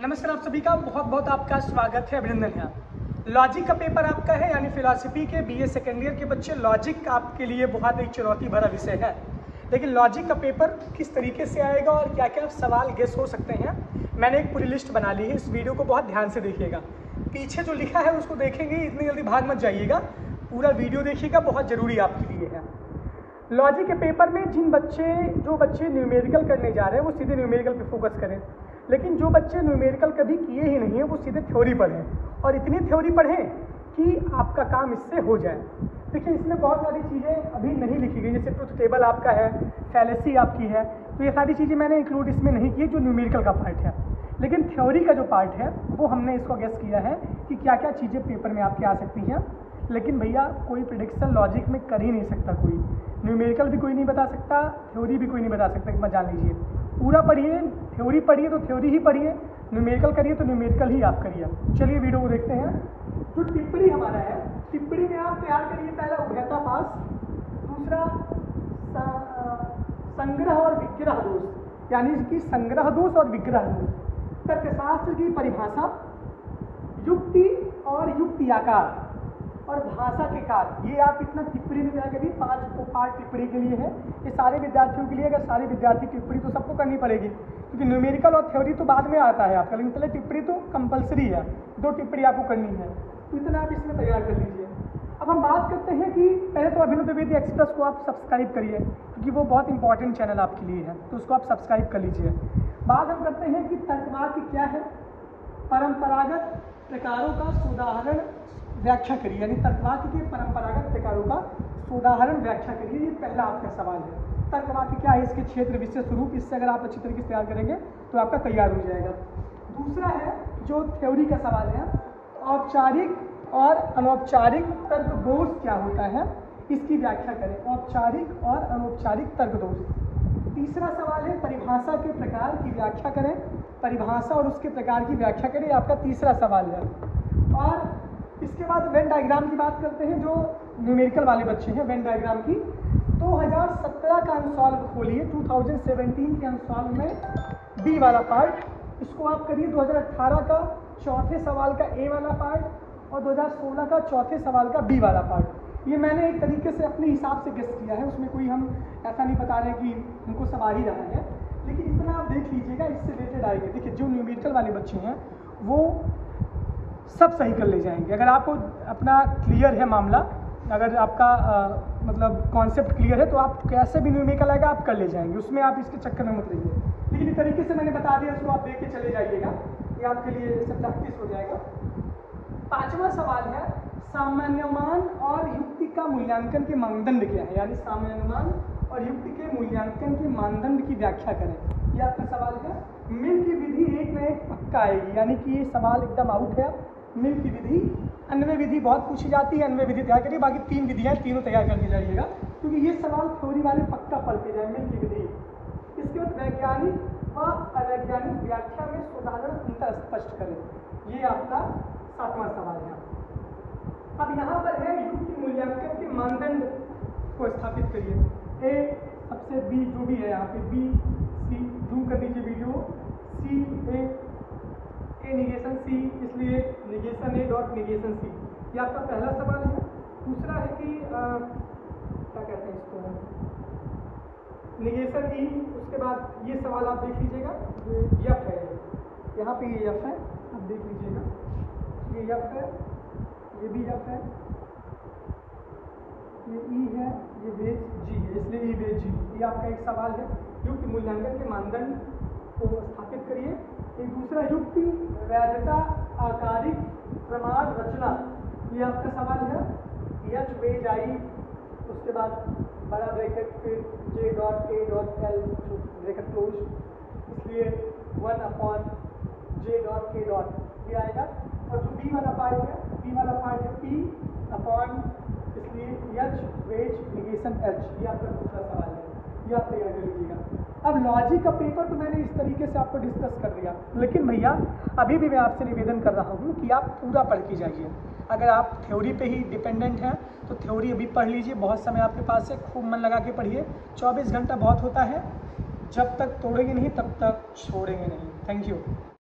नमस्कार, आप सभी का बहुत बहुत आपका स्वागत है, अभिनंदन है। लॉजिक का पेपर आपका है, यानी फिलॉसफी के बीए सेकेंड ईयर के बच्चे, लॉजिक आपके लिए बहुत एक चुनौती भरा विषय है। लेकिन लॉजिक का पेपर किस तरीके से आएगा और क्या क्या सवाल गेस हो सकते हैं, मैंने एक पूरी लिस्ट बना ली है। इस वीडियो को बहुत ध्यान से देखिएगा, पीछे जो लिखा है उसको देखेंगे, इतनी जल्दी भाग मत जाइएगा, पूरा वीडियो देखिएगा, बहुत ज़रूरी आपके लिए है। लॉजिक के पेपर में जो बच्चे न्यूमेरिकल करने जा रहे हैं वो सीधे न्यूमेरिकल पे फोकस करें, लेकिन जो बच्चे न्यूमेरिकल कभी किए ही नहीं हैं वो सीधे थ्योरी पढ़ें, और इतनी थ्योरी पढ़ें कि आपका काम इससे हो जाए। देखिए, इसमें बहुत सारी चीज़ें अभी नहीं लिखी गई, जैसे ट्रुथ टेबल आपका है, फैलेसी आपकी है, तो ये सारी चीज़ें मैंने इंक्लूड इसमें नहीं की जो न्यूमेरिकल का पार्ट है। लेकिन थ्योरी का जो पार्ट है वो हमने इसको गेस किया है कि क्या क्या चीज़ें पेपर में आपके आ सकती हैं। लेकिन भैया, कोई प्रेडिक्शन लॉजिक में कर ही नहीं सकता कोई, न्यूमेरिकल भी कोई नहीं बता सकता, थ्योरी भी कोई नहीं बता सकता, मत जान लीजिए। पूरा पढ़िए, थ्योरी पढ़िए तो थ्योरी ही पढ़िए, न्यूमेरिकल करिए तो न्यूमेरिकल ही आप करिए। चलिए वीडियो को देखते हैं। जो टिप्पणी हमारा है, टिप्पणी में आप तैयार करिए पहला उभयता पास, दूसरा संग्रह और विग्रह दोष, यानी कि संग्रह दोष और विग्रह दोष, तर्कशास्त्र की परिभाषा, युक्ति और युक्ति आकार और भाषा के कार्य। ये आप इतना टिप्पणी में तैयार करिए। 5 पार्ट टिप्पणी के लिए है, ये सारे विद्यार्थियों के लिए। अगर सारे विद्यार्थी टिप्पणी तो सबको करनी पड़ेगी, क्योंकि न्यूमेरिकल और थ्योरी तो बाद में आता है आपका, लेकिन पहले टिप्पणी तो कंपलसरी है, 2 टिप्पणी आपको करनी है, तो इतना आप इसमें तैयार कर लीजिए। अब हम बात करते हैं कि पहले तो अभिनव द्विवेदी एक्सप्रेस को आप सब्सक्राइब करिए, क्योंकि वो बहुत इंपॉर्टेंट चैनल आपके लिए है, तो उसको आप सब्सक्राइब कर लीजिए। बात हम करते हैं कि तर्कवाक्य क्या है, परंपरागत प्रकारों का उदाहरण व्याख्या करिए, यानी तर्कवाक्य के परंपरागत प्रकारों का उदाहरण व्याख्या करिए। ये पहला आपका सवाल है। तर्कवाक्य क्या है, इसके क्षेत्र, विशेष रूप, इससे अगर आप अच्छी तरीके से तैयार करेंगे तो आपका तैयार हो जाएगा। दूसरा है जो थ्योरी का सवाल है, औपचारिक और अनौपचारिक तर्क दोष क्या होता है, इसकी व्याख्या करें, औपचारिक और अनौपचारिक तर्क दोष। तीसरा सवाल है परिभाषा के प्रकार की व्याख्या करें, परिभाषा और उसके प्रकार की व्याख्या करें, आपका तीसरा सवाल है। और इसके बाद वेन डायग्राम की बात करते हैं, जो न्यूमेरिकल वाले बच्चे हैं, वेन डायग्राम की 2017 का अनसॉल्व खोलिए, 2017 के अनसॉल्व में बी वाला पार्ट, इसको आप करिए। 2018 का चौथे सवाल का ए वाला पार्ट और 2016 का चौथे सवाल का बी वाला पार्ट। ये मैंने एक तरीके से अपने हिसाब से गेस किया है, उसमें कोई हम ऐसा नहीं बता रहे कि उनको सब आ ही रहा है, लेकिन इतना आप देख लीजिएगा, इससे रिलेटेड आएंगे। देखिए, जो न्यूमेरिकल वाले बच्चे हैं वो सब सही कर ले जाएंगे। अगर आपको अपना क्लियर है मामला, अगर आपका मतलब कॉन्सेप्ट क्लियर है, तो आप कैसे भी न्यूमेरिकल आएगा आप कर ले जाएंगे, उसमें आप इसके चक्कर में मत रहिए। लेकिन इस तरीके से मैंने बता दिया, इसको आप देख के चले जाइएगा, ये आपके लिए इससे प्रैक्टिस हो जाएगा। 5वां सवाल है सामान्यमान और युक्ति का मूल्यांकन के मानदंड क्या है, यानी सामान्यमान और युक्ति के मूल्यांकन के मानदंड की व्याख्या करें, ये आपका सवाल है। मिल की विधि एक न एक पक्का आएगी, यानी कि ये सवाल एकदम आउट है। मिल की विधि, अन्वय विधि बहुत पूछी जाती है, अन्वय विधि तैयार करिए, बाकी 3 विधियाँ, तीनों तैयार करके जाइएगा, क्योंकि ये सवाल थ्योरी वाले पक्का पढ़ते जाए। मिल की विधि, इसके बाद वैज्ञानिक व अवैज्ञानिक व्याख्या में साधारण अंतर स्पष्ट करें, ये आपका 7वां सवाल है। अब यहाँ पर है युक्ति मूल्यांकन के मानदंड को स्थापित करिए। ए सबसे बी जो भी है यहाँ पे, बी सी, जूम कर दीजिए वीडियो, सी ए निगेशन सी, इसलिए negation A dot negation C, ये आपका पहला सवाल है। दूसरा है कि क्या कहते हैं इसको, निगेशन ई, उसके बाद ये सवाल आप देख लीजिएगा, ये यफ है, यहाँ पे ये यफ है, आप देख लीजिएगा, ये यफ है, ये भी यफ है, ये ई है, ये बेज जी है, इसलिए ई बेज जी, ये आपका एक सवाल है। युक्ति मूल्यांकन के मानदंड को स्थापित करिए। एक दूसरा युक्ति वैधता आकारिक प्रमाण रचना, ये आपका सवाल है। एच बेज आई, उसके बाद बड़ा ब्रैकेट, फिर J dot A dot L bracket close, इसलिए 1/j डॉट के डॉट, ये आएगा। और जो बी वाला पार्ट है, बी वाला पार्ट है पी अपॉन, इसलिए एच वेज निगेशन एच, ये आपका दूसरा सवाल है, ये आप तैयार कर लीजिएगा। अब लॉजिक का पेपर तो मैंने इस तरीके से आपको डिस्कस कर दिया, लेकिन भैया अभी भी मैं आपसे निवेदन कर रहा हूँ कि आप पूरा पढ़ के जाइए। अगर आप थ्योरी पे ही डिपेंडेंट हैं तो थ्योरी अभी पढ़ लीजिए, बहुत समय आपके पास है, खूब मन लगा के पढ़िए। 24 घंटा बहुत होता है, जब तक तोड़ेंगे नहीं तब तक छोड़ेंगे नहीं। Thank you.